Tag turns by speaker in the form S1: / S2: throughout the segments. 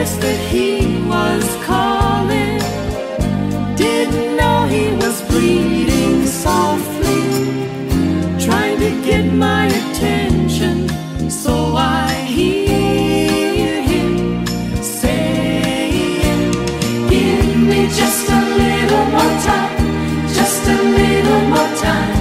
S1: guess that he was calling. Didn't know he was breathing softly, trying to get my attention. So I hear him saying, give me just a little more time, just a little more time,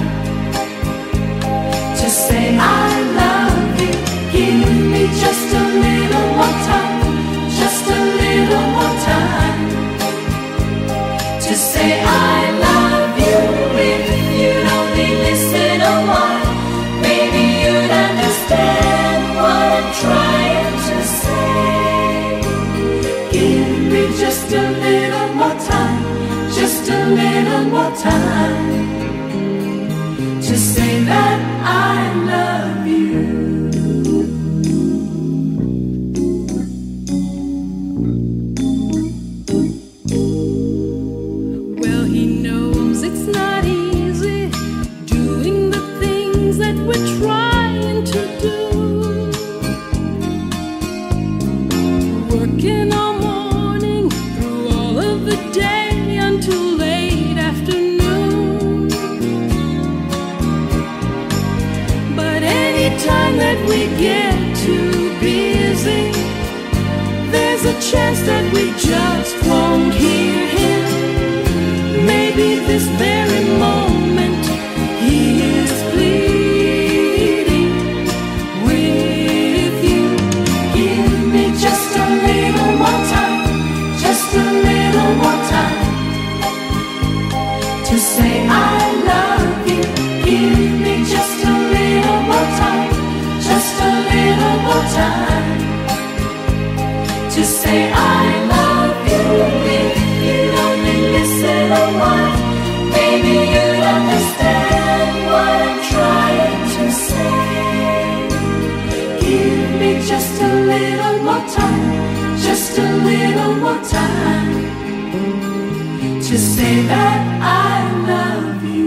S1: to say I love you. Give me just a little more time, just a little more time, to say I love you. If you'd only listen a while, maybe you'd understand what I'm trying to say. Give me just a little more time, just a little more time, to say that I love you. Well, he knows it's not easy doing the things that we're trying to do, working all morning through all of the day until late afternoon. But anytime that we get too busy, there's a chance that we just won't hear him. Maybe this very moment he is pleading with you. Give me just a little more time, just a little more time, to say I love you. Give me just a little more time, just a little more time, to say I love you. If you'd only listen a while, maybe you'd understand what I'm trying to say. Give me just a little more time, just a little more time, to say that I love you.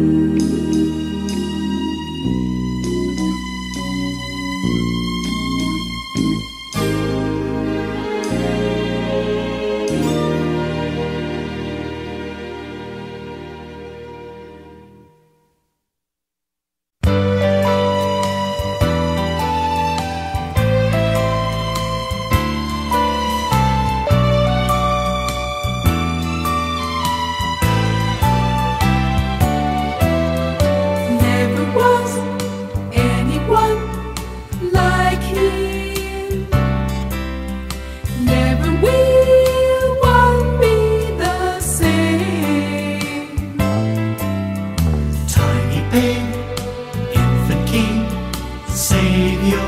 S1: Never was anyone like him. Never will one be the same.
S2: Tiny babe, infant king, savior,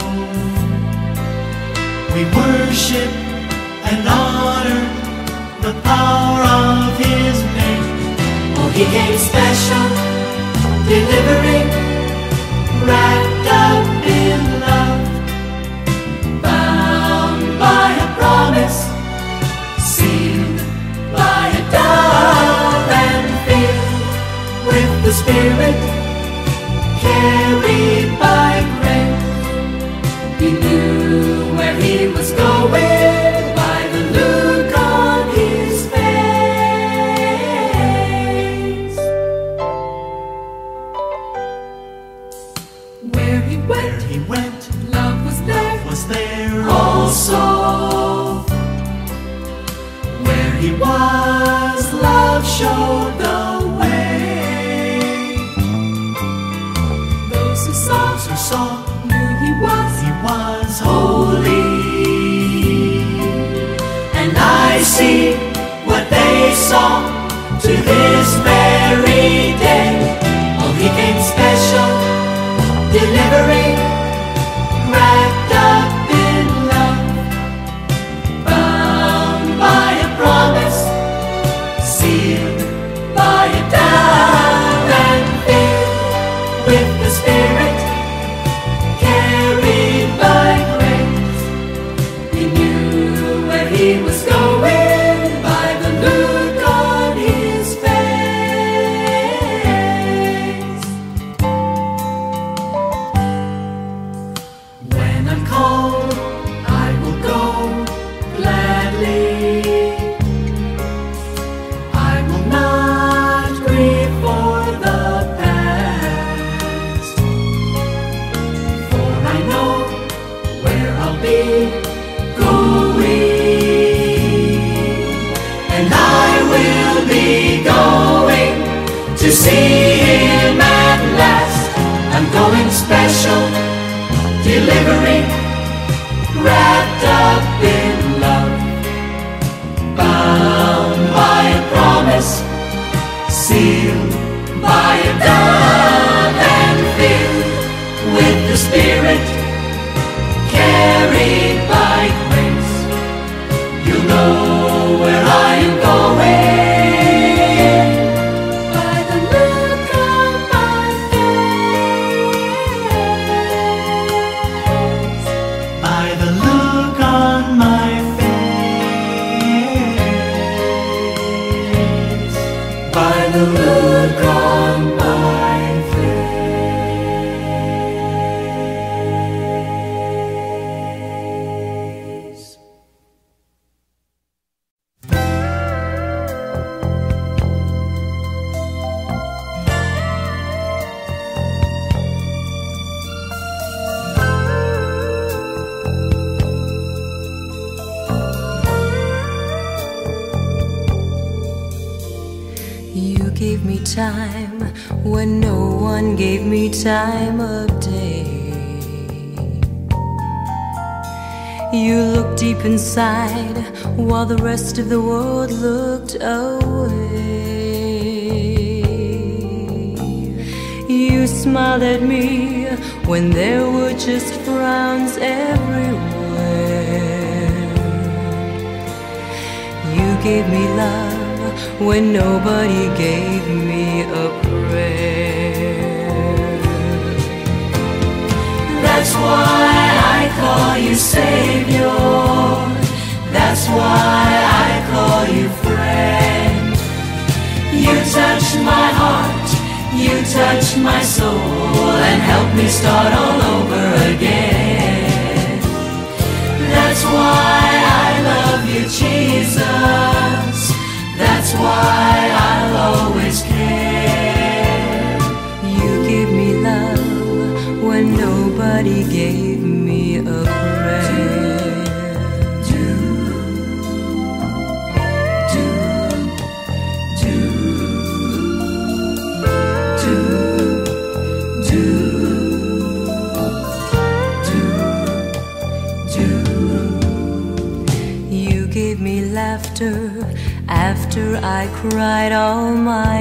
S2: we worship and honor the power of his name.
S1: Oh, he came special, delivering, wrapped up in love, bound by a promise, sealed by a dove, and filled with the Spirit, carried by grace. He knew where he was going by the look on his face. Where he went, love was there also. Where he was, love showed the way. Those who saw knew he was holy. And I see what they saw to this very day. Oh, he came special, delivering, wrapped up in love, bound by a promise, sealed by a dove, and filled with the Spirit, carried by grace. He knew where he was going by the look on his face. When I'm called, I will go gladly. to see him at last. I'm going special, delivering, wrapped up in love, bound by a promise, sealed by a dove, and filled with the Spirit, carried by grace. You know where I am going by the look on my face.
S2: By the look on my face.
S1: By the look on my face.
S3: You gave me time when no one gave me time of day. You looked deep inside while the rest of the world looked away. You smiled at me when there were just frowns everywhere. You gave me love when nobody gave me a prayer.
S1: That's why I call you Savior. That's why I call you friend. You touch my heart, you touch my soul, and help me start all over again. That's why I love you, Jesus. That's why I'll always care.
S3: You gave me love when nobody gave me a prayer.
S1: Do, do, do, do, do, do, do.
S3: You gave me laughter after I cried all my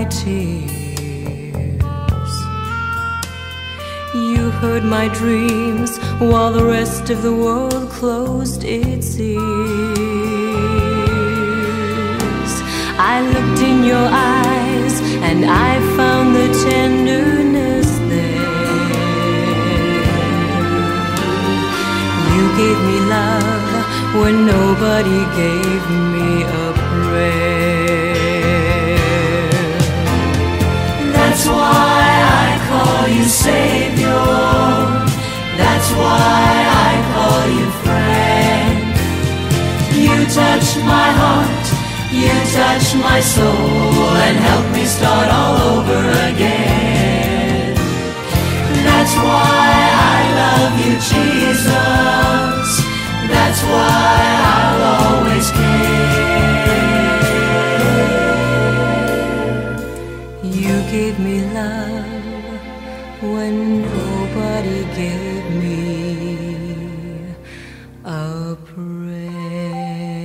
S3: tears. You heard my dreams while the rest of the world closed its ears. I looked in your eyes and I found the tenderness there. You gave me love when nobody gave me a prayer.
S1: That's why I call you Savior. That's why I call you friend. You touch my heart, you touch my soul, and help me start all over again. That's why I love you, Jesus. That's why I'll always care.
S3: You gave me love when nobody gave me a prayer.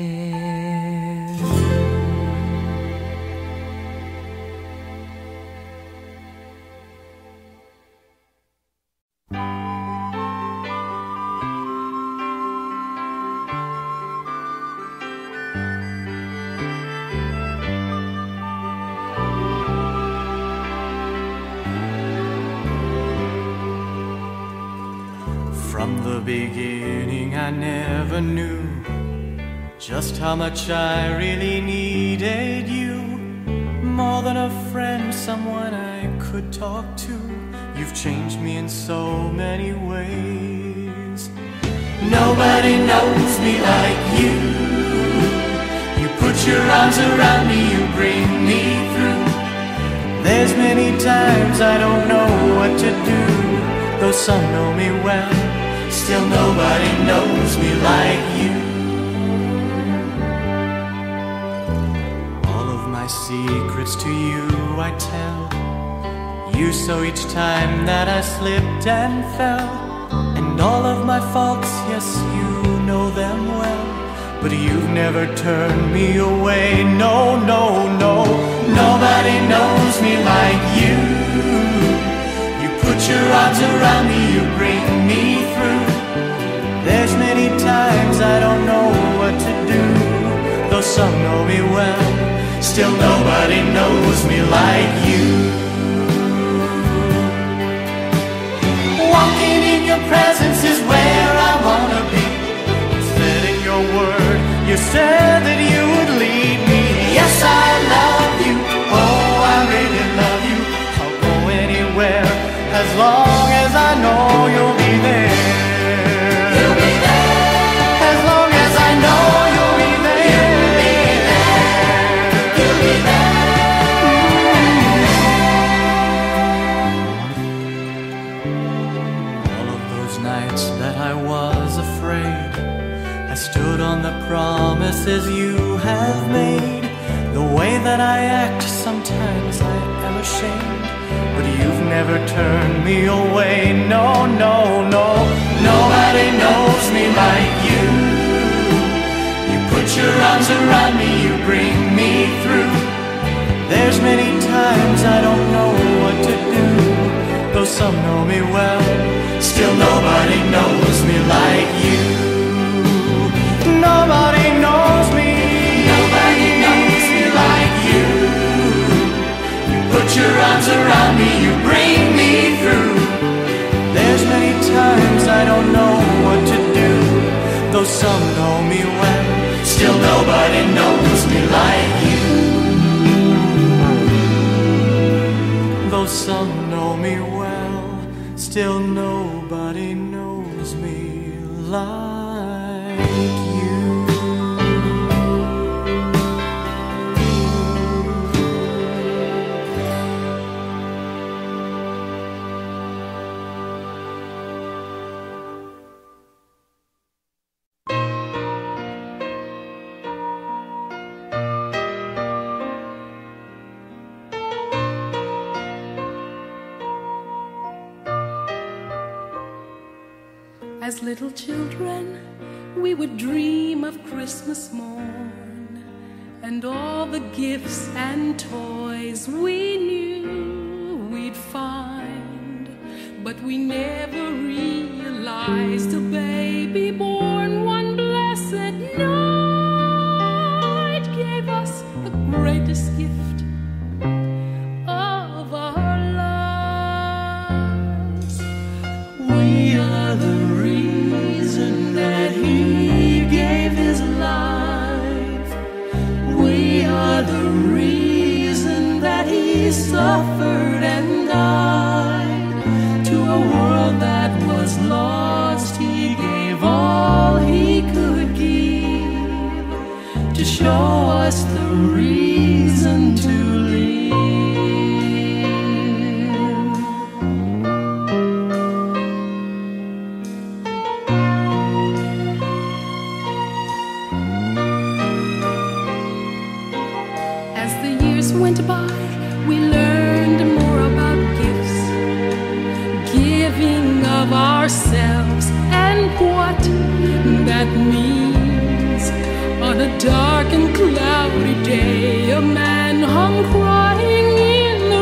S2: From the beginning I never knew just how much I really needed you. More than a friend, someone I could talk to. You've changed me in so many ways. Nobody knows me like you. You put your arms around me, you bring me through. There's many times I don't know what to do. Though some know me well, still nobody knows me like you. All of my secrets to you I tell. You saw each time that I slipped and fell, and all of my faults, yes, you know them well. But you've never turned me away, no, no, no. Nobody knows me like you. You put your arms around me, you bring me through. There's many times I don't know what to do, though some know me well. Still nobody knows me like you. Walking in your presence is where I wanna be. You said in your word, you said that you would lead me. Yes, I love you, oh, I really love you. I'll go anywhere as long as I know you'll be there. You'll be there. As long as I know you'll be there. You'll be there. Nights that I was afraid, I stood on the promises you have made. The way that I act, sometimes I am ashamed, but you've never turned me away, no, no, no. Nobody knows me like you. You put your arms around me, you bring me through. There's many times I don't know what to do, though some know me well. Still nobody knows me like you. Nobody knows me. Nobody knows me like you. You put your arms around me, you bring me through. There's many times I don't know what to do, though some know me well. Still nobody knows me like you. Though some know me well, still nobody knows me like you.
S4: As little children, we would dream of Christmas morn and all the gifts and toys we knew we'd find. But we never realized a baby born one blessed night gave us the greatest gift of our lives. We are the reason that he gave his life. We are the reason that he suffered and died. To a world that was lost, he gave all he could give to show us the reason to live. Went by, we learned more about gifts, giving of ourselves and what that means. On a dark and cloudy day, a man hung crying in the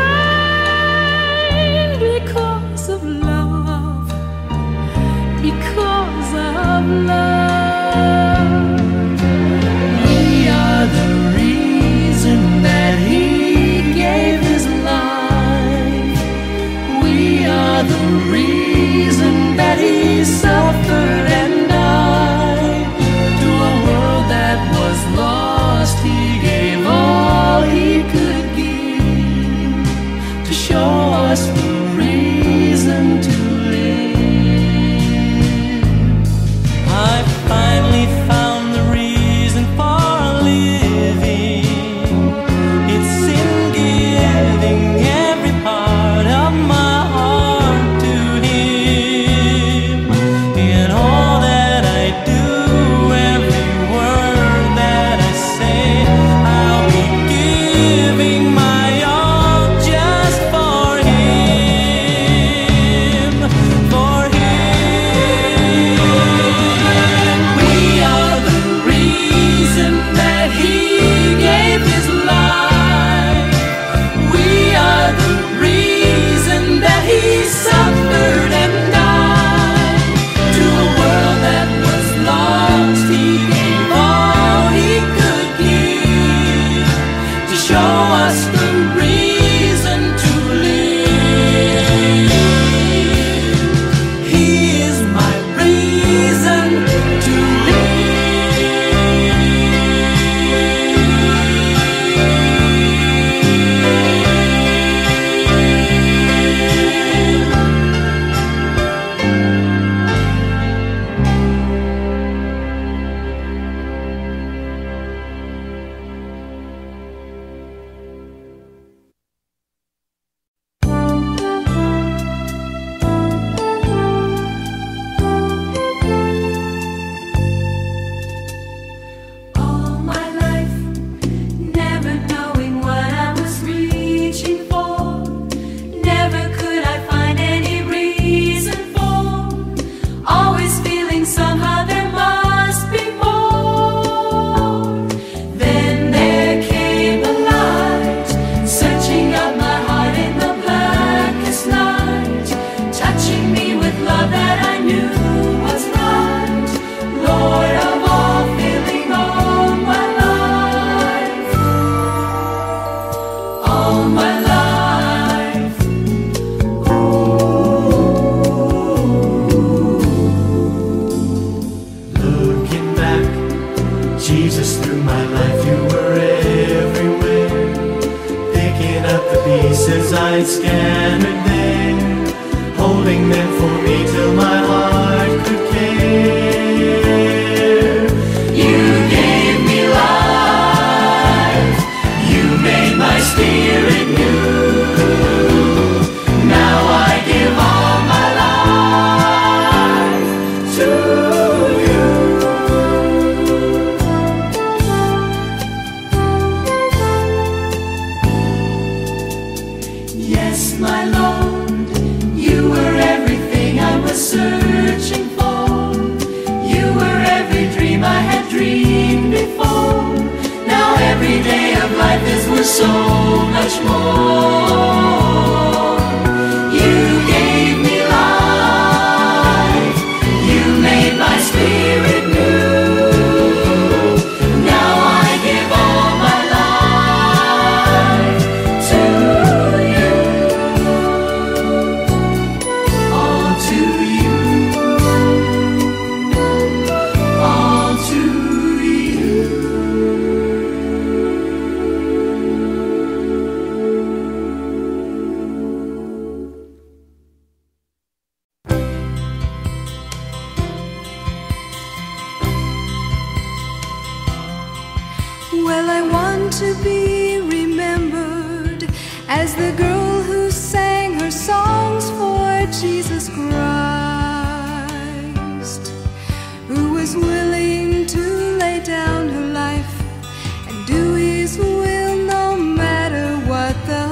S4: rain because of love, because of love. We are the reason that he gave his life. We are the reason that he suffered and died. To a world that was lost, he gave all
S2: Jesus, through my life you were everywhere, picking up the pieces I'd scattered there, holding them for me till my heart could care. You gave me life, you made my spirit new. Now I give all my life to you. Yes, my Lord, you were everything I was searching for. You were every dream I had dreamed before. Now every day of life is worth so much more. You gave me life, you made my spirit new. Now I give all my life to you. All to you. All to you.
S3: Well, I want to be remembered as the girl who sang her songs for Jesus Christ, who was willing to lay down her life and do His will no matter what the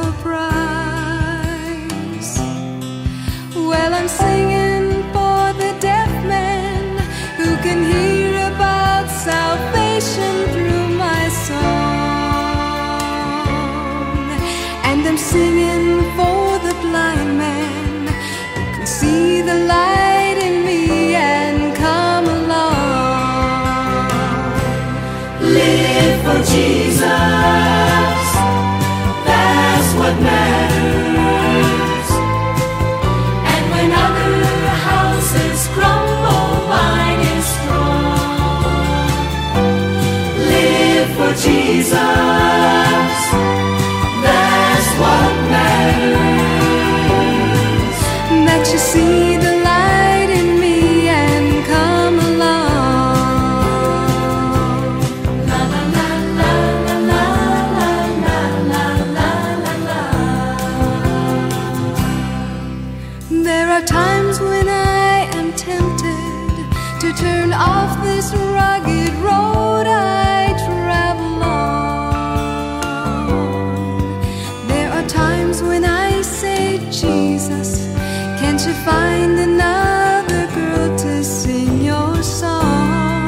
S3: price. Well, I'm singing for the deaf man who can hear about salvation through my song, and I'm singing for the blind man who can see the light in me and come along.
S2: Live for Jesus, that's what matters.
S1: And when other houses crumble, mine is strong.
S2: Live for Jesus, that's what matters.
S3: That you see the light in me and come along.
S1: La la la la la la la la la la la.
S3: There are times when I am tempted to turn off this rugged road I travel on. There are times when I say, Jesus, can't you find another girl to sing your song?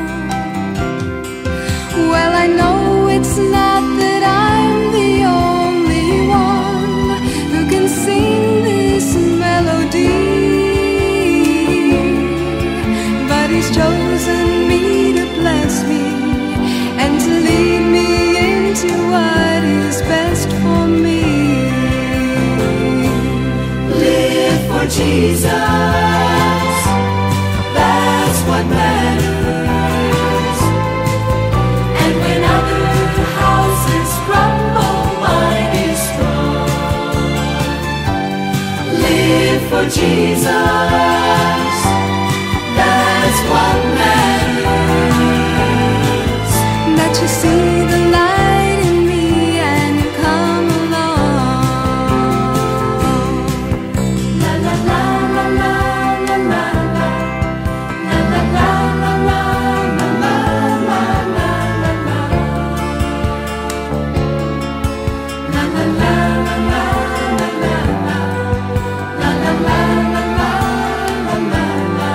S3: Well, I know it's not that I'm the only one who can sing this melody, but He's chosen me to bless me and to lead me into what is best for me.
S2: Live for Jesus, that's what matters.
S1: And when other houses crumble, mine is strong.
S2: Live for Jesus, that's what matters.
S3: That you see the light in me and come along.
S1: La la la la la la la la. La la la la la la la la la la. La la la la la la la la. La la la la la la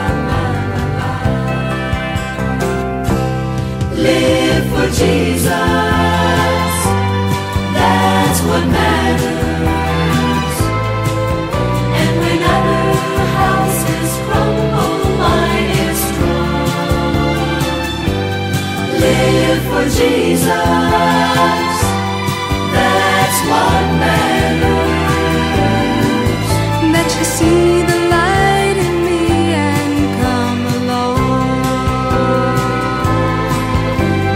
S1: la la.
S2: Live for Jesus, that's what matters.
S1: And when other houses crumble, mine is strong.
S2: Live for Jesus, that's what matters.
S3: That you see the light in me and come along.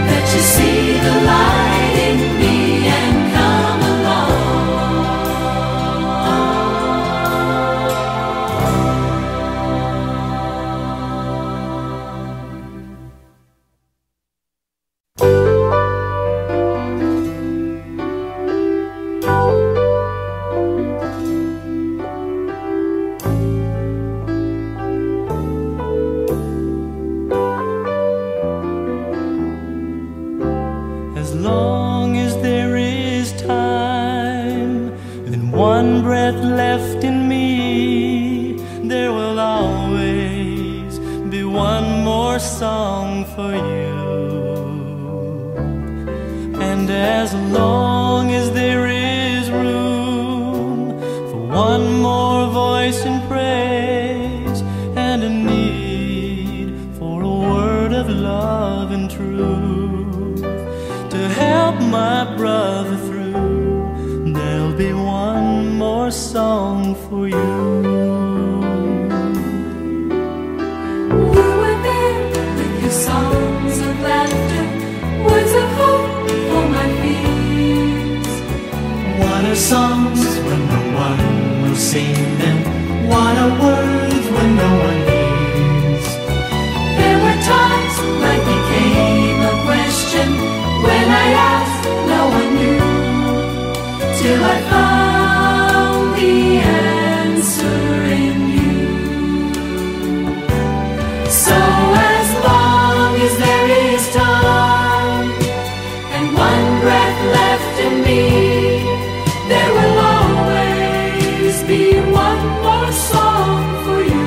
S2: one breath left in me, there will always be one more song for you. And as long as there is room for one more voice in praise, and a need for a word of love and truth to help my brother through, there'll be one more song for you.
S1: You were there with your songs of laughter, words of hope for my fears.
S2: What are songs when no one will sing them? What are words when no one hears?
S1: There were times life became a question, when I asked, no one knew, till I found the answer in you. So as long as there is time and one breath left in me, there will always be one more song for you.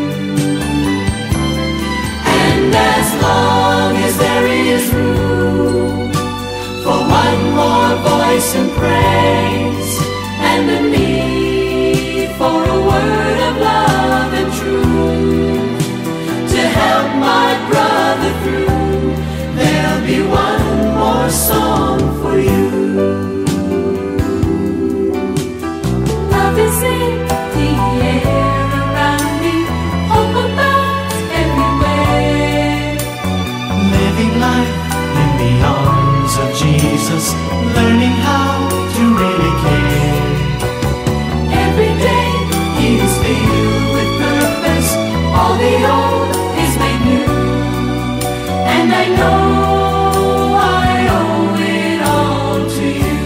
S1: And as long as there is room for one more voice in praise, and a need for a word of love and truth to help my brother through, there'll be one more song for you. Love is in the air around me, hope abounds everywhere.
S2: Living life in the arms of Jesus, learning how to really care.
S1: Every day he is filled with purpose, all the old is made new, and I know I owe it all to you.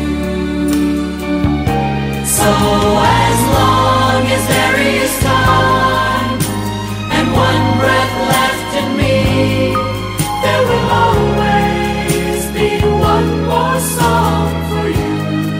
S1: So as long as there is time and one breath left in me, there will always be one more song for you.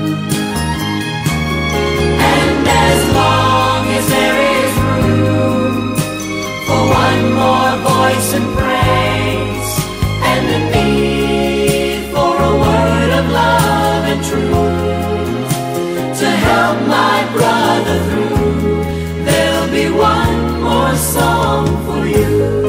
S1: And as long as there is room for one more voice in praise, and a need for a word of love and truth to help my brother through, there'll be one more song for you.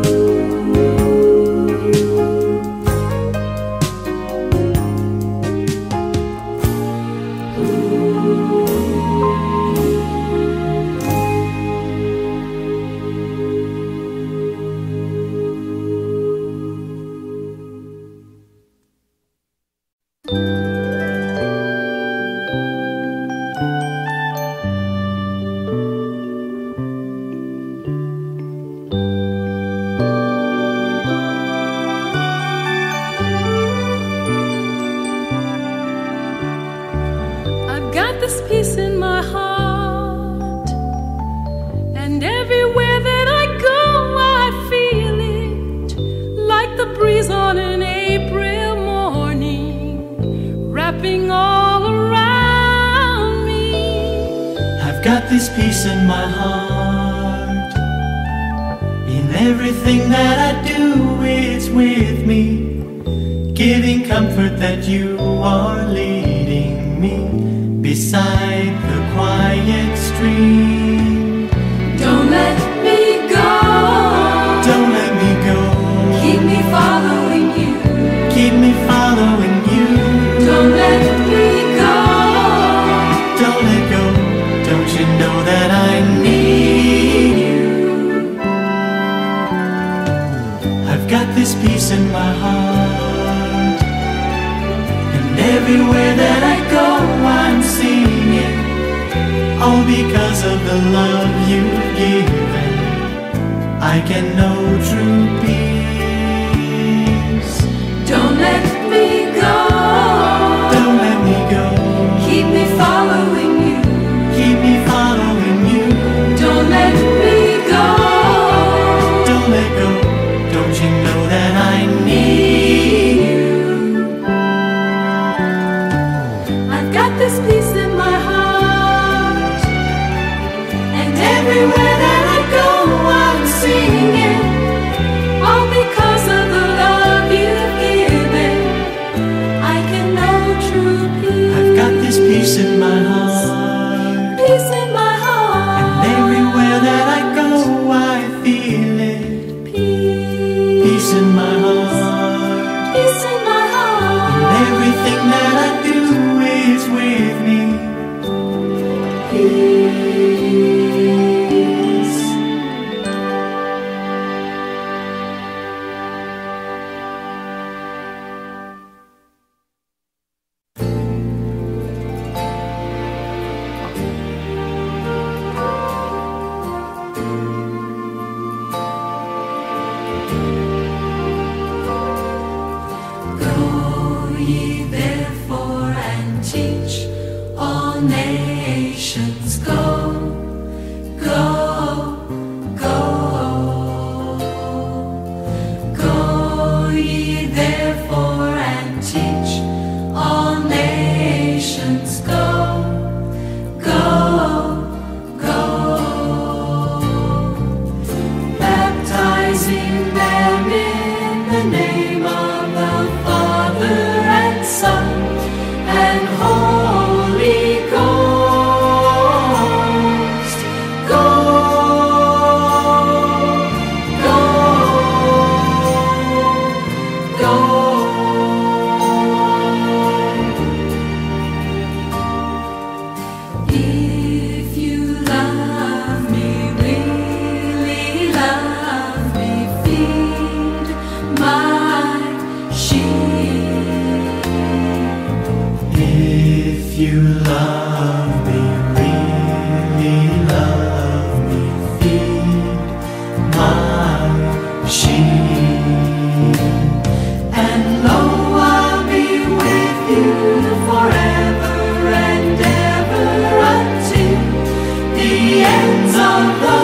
S4: I've got this peace in my heart, and everywhere that I go I feel it, like the breeze on an April morning, wrapping all around me.
S2: I've got this peace in my heart. In everything that I do, it's with me, giving comfort that you are leading me beside the quiet stream.
S1: Don't let me go,
S2: Don't let me go.
S1: keep me following you.
S2: Keep me following you.
S1: Don't let me go,
S2: Don't let go. Don't you know that I need you? I've got this peace in my heart, and everywhere that I go I'm singing, all because of the love you've given. I can know true peace.
S1: don't let me go,
S2: Don't let me go.
S1: keep me following you.
S2: Keep me following you.
S1: Don't let me go,
S2: Don't let go. Don't you know that I need you?
S1: I've got this peace in my heart. therefore, and teach all nations. Go, go, go, baptizing them in the name of the Father and Son and Holy Ghost. Go, go, go. If you love me, really love me, feed my sheep.
S2: If you love me, really love me, feed my sheep.
S1: And lo, I'll be with you forever and ever until the ends of the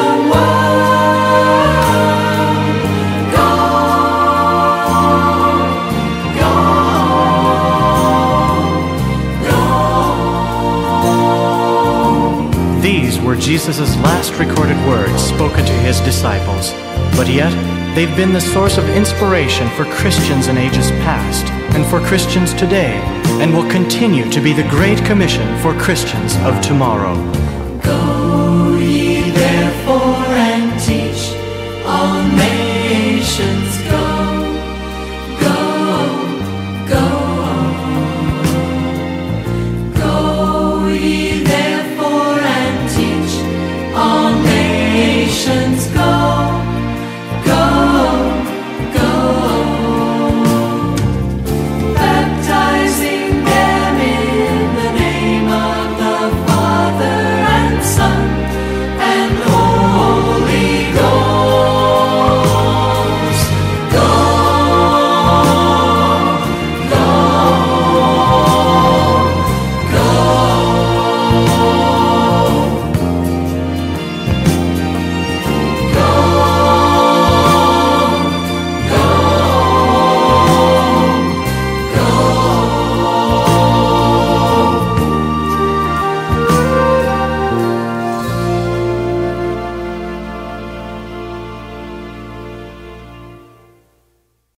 S1: world. Go, go, go.
S2: These were Jesus' last recorded words spoken to his disciples, but yet they've been the source of inspiration for Christians in ages past and for Christians today, and will continue to be the Great Commission for Christians of tomorrow.